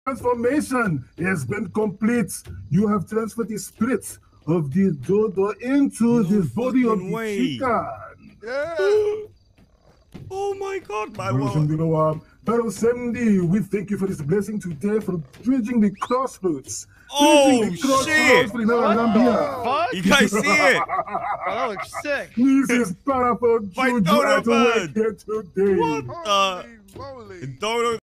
transformation has been complete. You have transferred the split of the dodo into the body of the chicken. Yeah. Oh my God, my word. Pero Sandy, we thank you for this blessing today, for bridging the crossroads. Oh, shit! For fuck? You guys see it? Oh, that looks sick. This is powerful juju at work here today. What the? Dodo